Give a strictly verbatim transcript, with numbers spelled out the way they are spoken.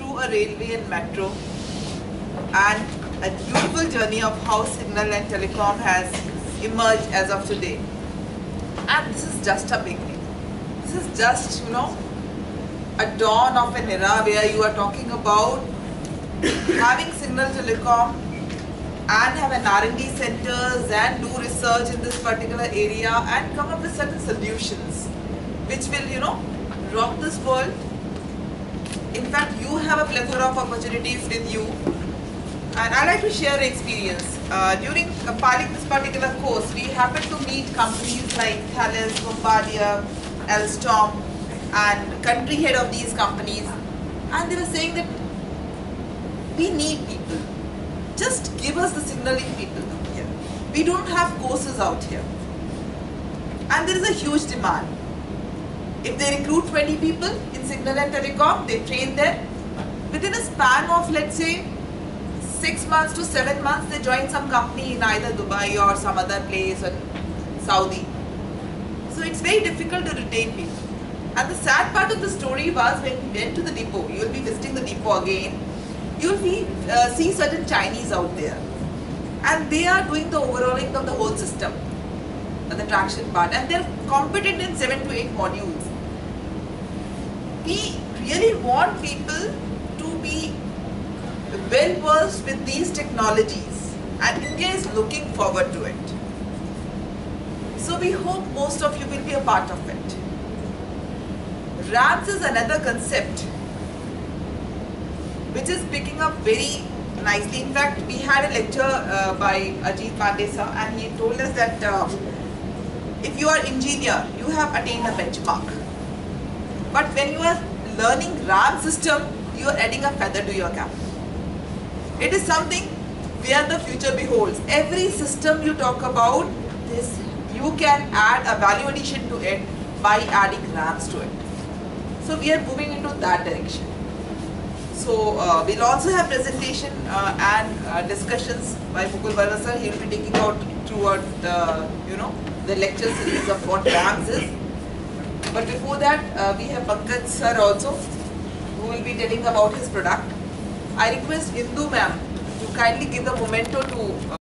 through a railway and metro and a beautiful journey of how signal and telecom has emerged as of today. And this is just a beginning. This is just, you know, a dawn of an era where you are talking about having signal telecom and have an R and D centers and do research in this particular area and come up with certain solutions which will, you know, rock this world. In fact, you have a plethora of opportunities with you, and I like to share an experience. Uh, during compiling this particular course, we happened to meet companies like Thales, Bombardier, Alstom, and country head of these companies, and they were saying that we need people. Just give us the signaling people out here. We don't have courses out here, and there is a huge demand. If they recruit twenty people in signal and telecom, they train them. Within a span of, let's say, six months to seven months, they join some company in either Dubai or some other place or Saudi. So it's very difficult to retain people. And the sad part of the story was when we went to the depot, you will be visiting the depot again, you will be, uh, see certain Chinese out there. And they are doing the overhauling of the whole system, the traction part, and they are competent in seven to eight modules. We really want people to be well versed with these technologies, and India is looking forward to it. So we hope most of you will be a part of it. RAMS is another concept which is picking up very nicely. In fact, we had a lecture uh, by Ajit Pandey sir, and he told us that uh, if you are engineer, you have attained a benchmark. But when you are learning RAM system, you are adding a feather to your cap. It is something where the future beholds. Every system you talk about, this you can add a value addition to it by adding RAMs to it. So we are moving into that direction. So uh, we'll also have presentation uh, and uh, discussions by Mukul Barma sir. He will be taking out throughout the, you know, the lecture series of what RAMs is. But before that, uh, we have Pankaj sir also, who will be telling about his product. I request Indu ma'am to kindly give the memento to